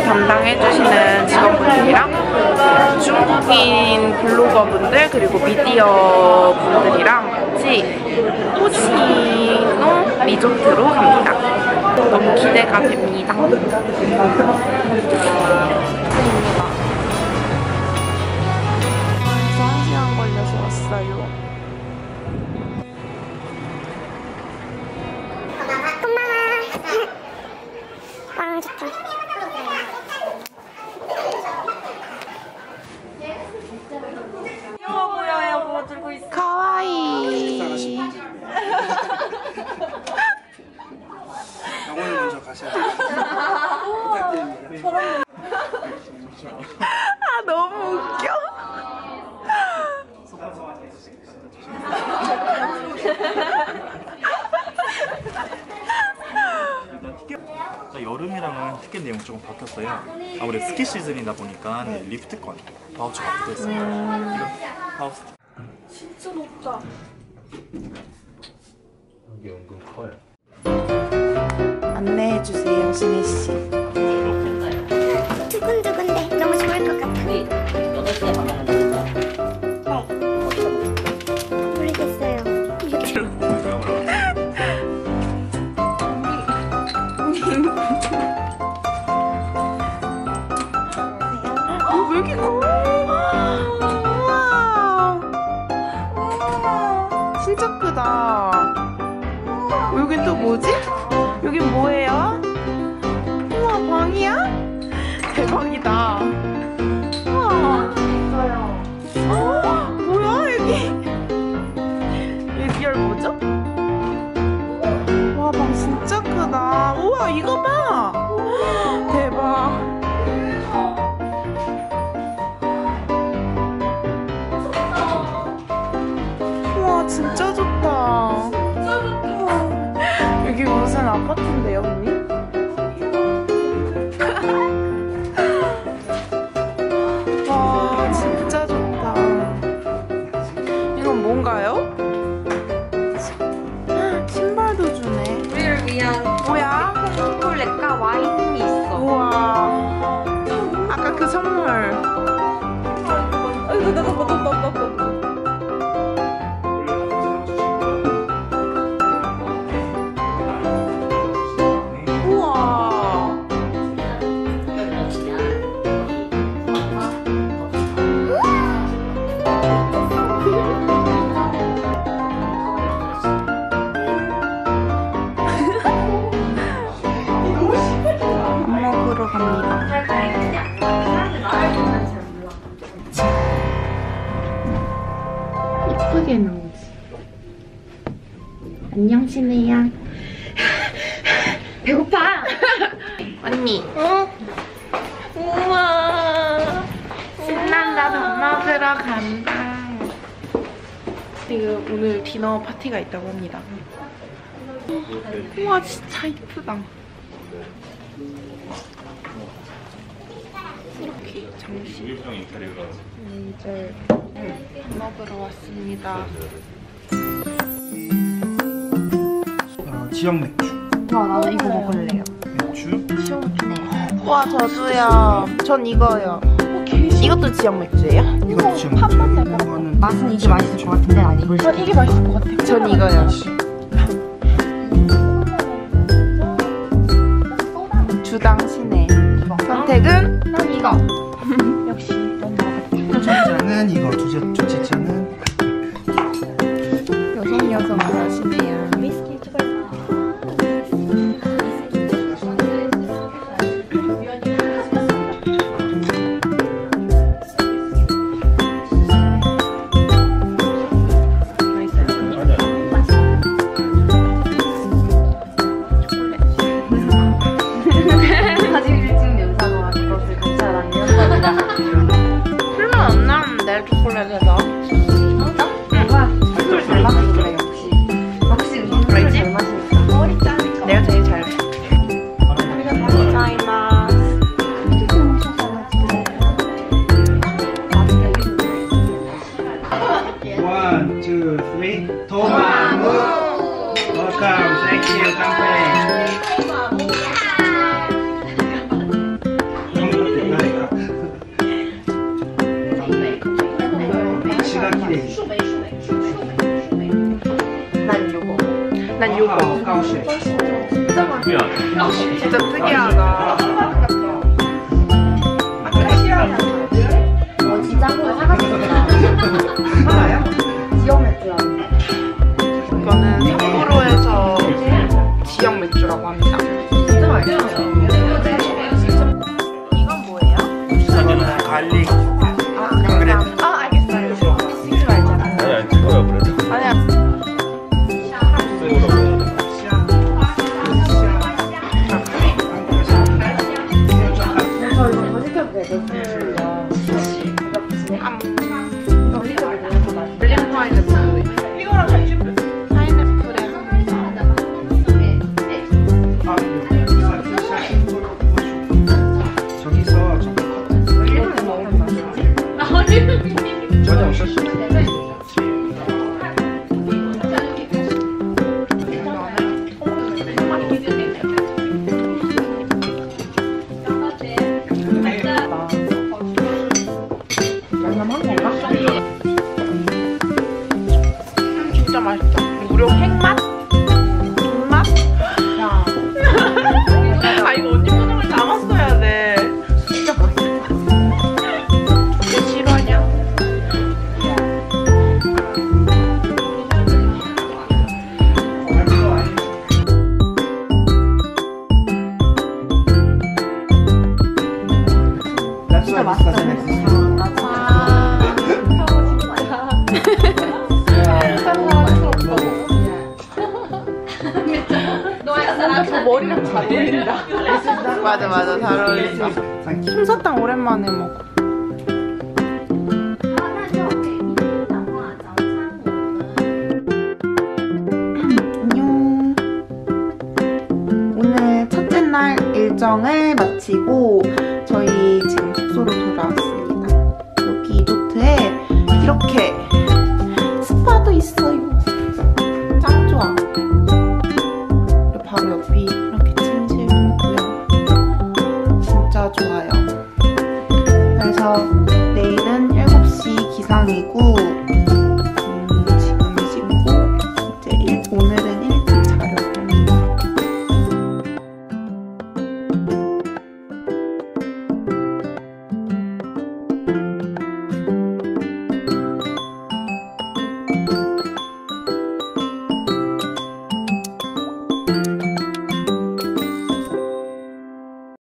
담당해주시는 직원분들이랑 중국인 블로거분들 그리고 미디어 분들이랑 같이 호시노 리조트로 갑니다. 너무 기대가 됩니다. 1시간 걸려서 왔어요. 빵 좋다. 귀여워 보여요. 뭐 들고 있어. 가와이. 병원을 먼저 가셔야 돼요. 부탁드립니다. 아 너무 웃겨. 여름이랑은 티켓 내용이 조금 바뀌었어요. 아무래도 스키 시즌이다 보니까 리프트권 바우처가 붙어있어요. 이거 하우스. 진짜 높다. 여기 은근 커요. 안내해주세요, 신혜씨. 두근두근데 너무 좋을 것 같아. 우리 8시에 만나는 거죠? 모르겠어요. 왜 이렇게 커? 우와. 진짜 크다. 여긴 또 뭐지? 여긴 뭐예요? 우와, 방이야? 대박이다. 우와. 뭐야, 여기? 여기 뭐죠? 와, 방 진짜 크다. 우와, 이거 봐. 대박. 우와, 진짜 좋다. 진짜 좋다. 여기 무슨 아파트인데요, 언니? 와, 진짜 좋다. 이건 뭔가요? 신발도 주네. 우리를 위한 뭐야? 초콜릿과 와인이 있어. 우와. 아까 그 선물. 우와. 밥 먹으러 갑니다. 이쁘게 나오지. 안녕, 신혜야. 배고파. 언니. 우와. 신난다. 밥 먹으러 간다. 지금 오늘 디너 파티가 있다고 합니다. 우와, 진짜 이쁘다. 이렇게 장식. 이제 밥 먹으러 왔습니다. 지역 맥주. 와, 나도 이거 먹을래요. 맥주? 와, 저도요. 전 이거요. 이것도 지역 맥주예요? 이것도 지역 맥주. 이거는 맛은 이게 맛있을 것 같은데 난 이걸 전 이게 맛있을 것 같아요. 전 이거요. 주당 신혜. 선택은? 난 이거. 역시 넌 먹어. 첫째는 이거, 둘째는 여성 맛이네요. 위스키 추가해. 사진 일찍 영상과 이것을 같이 하라면 풀만 안 나는데 초콜릿에서. 뭔가 술을 잘 마셔서 그래 역시. 역시 음료를 알지? 잘 마시니까. 내가 제일 잘. 감사합니다. One, two, three. 도마무. Welcome. Thank you. 깜빡이. 난 요거. 진짜 특이하다. 진짜 한번 사갔습니다. 지역 맥주라는 이거는 삿포로에서 지역 맥주라고 합니다. 진짜 맛있어. 이건 뭐예요? 여기는 갈릭 그래. 아 알겠어요. 쓰지 말잖아. 아니 안 찍어요 그래도. 아니야. 저 이거 더 시켜도 되거든요. 더 시켜도 되는 거 맞아요. 블랙 파인애플. 이거랑 같이 파인애플에 저기서 전부 일본에 먹으면 맛있지. 전혀 없었어. 양념한 건가? 진짜 맛있다. 무료 핵맛? 돈맛? 야, 아 이거 언니 표정을 담았어야 돼. 진짜 맛있다. 이게 실화냐? 진짜 맛있다. 저 머리랑 잘 어울린다. 맞아 잘 어울린다. 솜사탕 오랜만에 먹어. 안녕. 오늘 첫째 날 일정을 마치고 저희 지금 숙소로 돌아왔습니다. 여기 리조트에 이렇게 스파도 있어요.